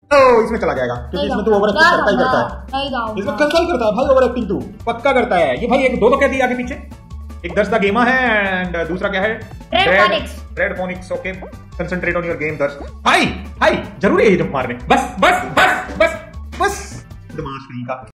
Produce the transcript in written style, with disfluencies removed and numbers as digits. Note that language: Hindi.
ओ इसमें चला जाएगा क्योंकि इसमें तो ओवर एक्टिंग करता ही करता है, इसमें करता ही करता है भाई, ओवर एक्टिंग तू पक्का करता है ये भाई। एक दो कह दिया आगे पीछे, एक दर्श दा गेमा है एंड दूसरा क्या है red phoenix. Okay concentrate on your game Darsh. भाई भाई जरूरी है ये जंप मारने, बस बस बस बस बस दिमाग फ्री का।